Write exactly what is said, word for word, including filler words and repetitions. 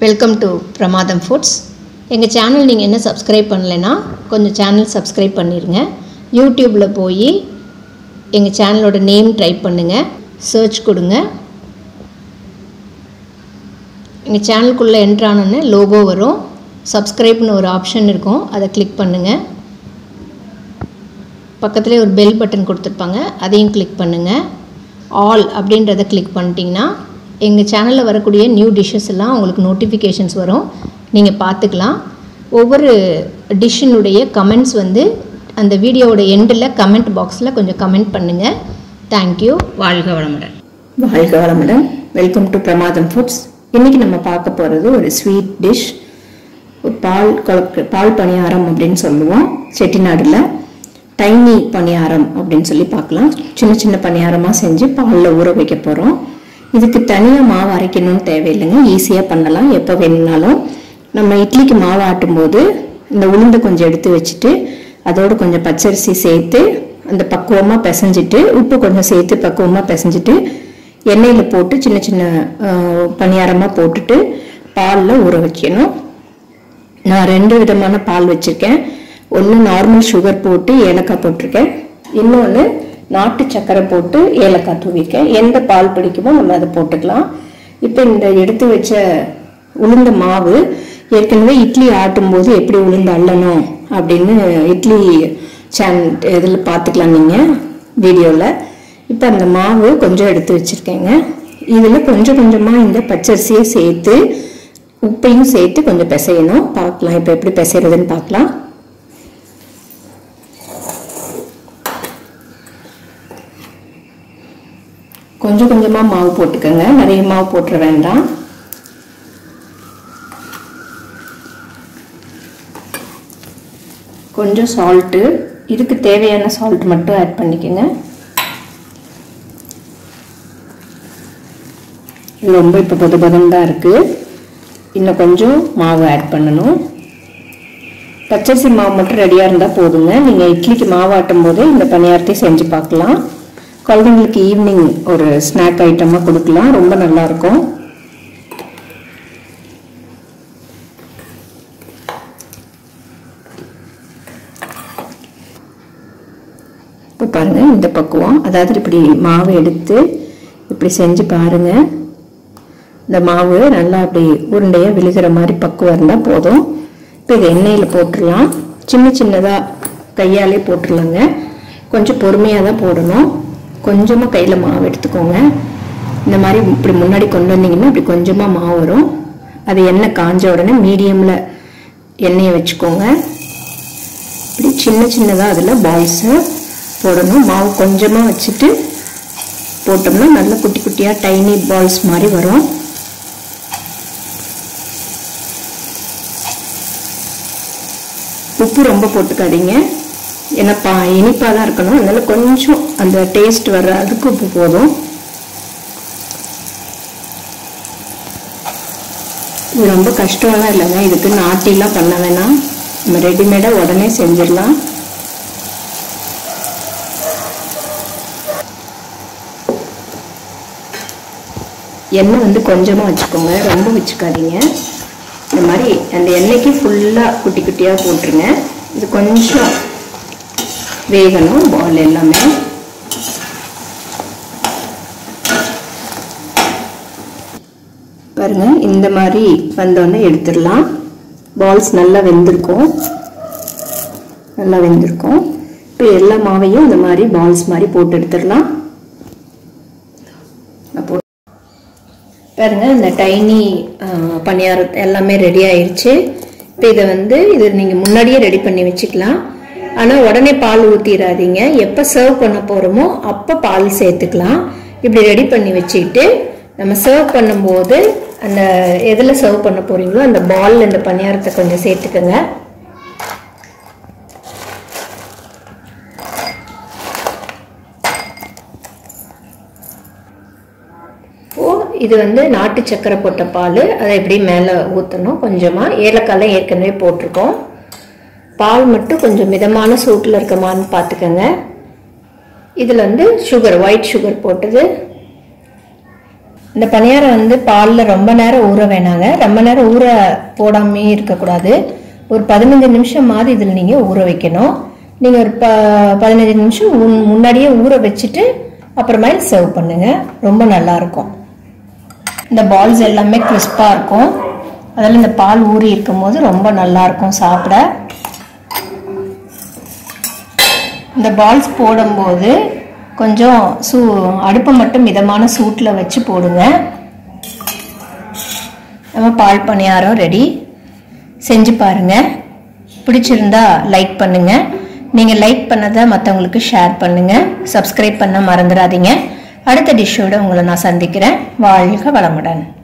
Welcome to Pramadham foods. எங்கள் channel நீங்கள் என்ன சப்ஸ்கிரைப் பண்ணலைன்னா கொஞ்சம் சேனல் சப்ஸ்கிரைப் பண்ணிடுங்க. யூடியூப்பில் போய் எங்கள் சேனலோட நேம் டைப் பண்ணுங்கள், சர்ச் கொடுங்க. எங்கள் சேனலுக்குள்ளே என்ட்ரு ஆனோன்னு லோகோ வரும், சப்ஸ்கிரைப்னு ஒரு ஆப்ஷன் இருக்கும், அதை கிளிக் பண்ணுங்கள். பக்கத்துலேயே ஒரு பெல் பட்டன் கொடுத்துருப்பாங்க, அதையும் கிளிக் பண்ணுங்கள். ஆல் அப்படின்றத கிளிக் பண்ணிட்டீங்கன்னா எங்கள் சேனலில் வரக்கூடிய நியூ டிஷ்ஷஸ் எல்லாம் உங்களுக்கு நோட்டிஃபிகேஷன்ஸ் வரும், நீங்கள் பார்த்துக்கலாம். ஒவ்வொரு டிஷ்ஷினுடைய கமெண்ட்ஸ் வந்து அந்த வீடியோவோட எண்டில் கமெண்ட் பாக்ஸில் கொஞ்சம் கமெண்ட் பண்ணுங்கள். தேங்க்யூ. வாழ்க வளமுடன். வாழ்க வளமுடன். Welcome to Pramadham foods. இன்றைக்கி நம்ம பார்க்க போகிறது ஒரு ஸ்வீட் டிஷ், பால் கொழக்கு பால் பணியாரம் அப்படின்னு சொல்லுவோம். செட்டிநாடில் டைனி பணியாரம் அப்படின்னு சொல்லி பார்க்கலாம். சின்ன சின்ன பணியாரமாக செஞ்சு பாலில் ஊற வைக்க போகிறோம். இதுக்கு தனியாக மாவு அரைக்கணும்னு தேவையில்லைங்க, ஈஸியாக பண்ணலாம். எப்போ வேணும்னாலும் நம்ம இட்லிக்கு மாவு ஆட்டும் போது இந்த உளுந்து கொஞ்சம் எடுத்து வச்சுட்டு அதோடு கொஞ்சம் பச்சரிசி சேர்த்து அந்த பக்குவமாக பிசைஞ்சிட்டு உப்பு கொஞ்சம் சேர்த்து பக்குவமாக பிசைஞ்சிட்டு எண்ணெயில் போட்டு சின்ன சின்ன பணியாரமாக போட்டுட்டு பாலில் ஊற வைக்கணும். நான் ரெண்டு விதமான பால் வச்சுருக்கேன். ஒன்று நார்மல் சுகர் போட்டு ஏலக்காய் போட்டிருக்கேன், இன்னொன்று நாட்டு சக்கரை போட்டு ஏலக்காய் தூவிருக்கேன். எந்த பால் பிடிக்குமோ நம்ம அதை போட்டுக்கலாம். இப்போ இந்த எடுத்து வச்ச உளுந்த மாவு ஏற்கனவே இட்லி ஆட்டும் போது எப்படி உளுந்து அள்ளணும் அப்படின்னு இட்லி சேனல் இதில் பார்த்துக்கலாம் நீங்கள் வீடியோவில். இப்போ அந்த மாவு கொஞ்சம் எடுத்து வச்சுருக்கேங்க. இதில் கொஞ்சம் கொஞ்சமாக இந்த பச்சரிசியை சேர்த்து உப்பையும் சேர்த்து கொஞ்சம் பிசையணும். பார்க்கலாம் இப்போ எப்படி பிசைறதுன்னு பார்க்கலாம். கொஞ்சம் கொஞ்சமாக மாவு போட்டுக்கோங்க, நிறைய மாவு போட்டுற வேண்டாம். கொஞ்சம் சால்ட்டு, இதுக்கு தேவையான சால்ட் மட்டும் ஆட் பண்ணிக்கோங்க. இது ரொம்ப இப்போ பொது பதம் தான் இருக்குது, இன்னும் கொஞ்சம் மாவு ஆட் பண்ணணும். பச்சரிசி மாவு மட்டும் ரெடியாக இருந்தால் போதுங்க. நீங்கள் இட்லிக்கு மாவு ஆட்டும் போது இந்த பணியாரத்தை செஞ்சு பார்க்கலாம். குழந்தைங்களுக்கு ஈவினிங் ஒரு ஸ்நாக் ஐட்டமாக கொடுக்கலாம், ரொம்ப நல்லாயிருக்கும். இப்போ பாருங்கள் இந்த பக்குவம், அதாவது இப்படி மாவு எடுத்து இப்படி செஞ்சு பாருங்கள். இந்த மாவு நல்லா அப்படி உருண்டையாக விழுகிற மாதிரி பக்குவம் இருந்தால் போதும். இப்போ இதை எண்ணெயில் போட்டுடலாம். சின்ன சின்னதாக கையாலே போட்டுடலாங்க, கொஞ்சம் பொறுமையாக தான் போடணும். கொஞ்சமாக கையில் மாவு எடுத்துக்கோங்க. இந்த மாதிரி இப்படி முன்னாடி கொண்டு வந்தீங்கன்னா இப்படி கொஞ்சமாக மாவு வரும். அது எண்ணெய் காஞ்ச உடனே மீடியமில் எண்ணெயை வச்சுக்கோங்க. இப்படி சின்ன சின்னதாக அதில் பால்ஸை போடணும். மாவு கொஞ்சமாக வச்சுட்டு போட்டோம்னா நல்லா குட்டி குட்டியாக டைனி பால்ஸ் மாதிரி வரும். உப்பு ரொம்ப போட்டுக்காதீங்க, ஏன்னா பா இனிப்பாக தான் இருக்கணும், அதனால கொஞ்சம் அந்த டேஸ்ட் வர்ற அதுக்கு உப்பு போதும். இது ரொம்ப கஷ்டம்லாம் இல்லைங்க, இதுக்கு நாட்டிலாம் பண்ண வேணாம், நம்ம ரெடிமேடாக உடனே செஞ்சிடலாம். எண்ணெய் வந்து கொஞ்சமாக வச்சுக்கோங்க, ரொம்ப வச்சுக்காதீங்க. இந்த மாதிரி அந்த எண்ணெய்க்கு ஃபுல்லாக குட்டி குட்டியாக போட்டுருங்க. இது கொஞ்சம் வேகணும் பால் எல்லாமே. பாருங்க இந்த மாதிரி வந்தோடனே எடுத்துடலாம். பால்ஸ் நல்லா வெந்திருக்கும், நல்லா வெந்திருக்கும். இப்போ எல்லா மாவையும் இந்த மாதிரி பால்ஸ் மாதிரி போட்டு எடுத்துடலாம். பாருங்க இந்த டைனி பணியாரம் எல்லாமே ரெடி ஆயிடுச்சு. இப்போ இதை வந்து இது நீங்கள் முன்னாடியே ரெடி பண்ணி வச்சுக்கலாம். ஆனால் உடனே பால் ஊற்றிடாதீங்க, எப்போ சர்வ் பண்ண போகிறோமோ அப்போ பால் சேர்த்துக்கலாம். இப்படி ரெடி பண்ணி வச்சுக்கிட்டு நம்ம சர்வ் பண்ணும்போது அந்த எதில் சர்வ் பண்ண போகிறீங்களோ அந்த பாலில் இந்த பணியாரத்தை கொஞ்சம் சேர்த்துக்கோங்க. இது வந்து நாட்டு சக்கரை போட்ட பால், அதை இப்படி மேலே ஊற்றணும். கொஞ்சமாக ஏலக்காய் ஏற்கனவே போட்டிருக்கோம். பால் மட்டும் கொஞ்சம் மிதமான சூட்டில் இருக்கமான்னு பார்த்துக்கோங்க. இதில் வந்து சுகர், ஒயிட் சுகர் போட்டது இந்த பணியாரம் வந்து பாலில் ரொம்ப நேரம் ஊற வேணாங்க. ரொம்ப நேரம் ஊற போடாமே இருக்கக்கூடாது. ஒரு பதினஞ்சு நிமிஷம் மாதிரி இதில் நீங்கள் ஊற வைக்கணும். நீங்கள் ஒரு ப பதினஞ்சு நிமிஷம் முன்னாடியே ஊற வச்சுட்டு அப்புறமேல் சர்வ் பண்ணுங்கள். ரொம்ப நல்லாயிருக்கும். இந்த பால்ஸ் எல்லாமே கிறிஸ்பாக இருக்கும். அதில் இந்த பால் ஊறி இருக்கும் போது ரொம்ப நல்லாயிருக்கும் சாப்பிட. இந்த பால்ஸ் போடும்போது கொஞ்சம் சூ அடுப்பை மட்டும் மிதமான சூட்டில் வச்சு போடுங்க. நம்ம பால் பணியாரம் ரெடி. செஞ்சு பாருங்கள். பிடிச்சிருந்தா லைக் பண்ணுங்கள். நீங்கள் லைக் பண்ணதை மற்றவங்களுக்கு ஷேர் பண்ணுங்கள். சப்ஸ்கிரைப் பண்ண மறந்துடாதீங்க. அடுத்த டிஷ்ஷோடு உங்களை நான் சந்திக்கிறேன். வாழ்க வளமுடன்.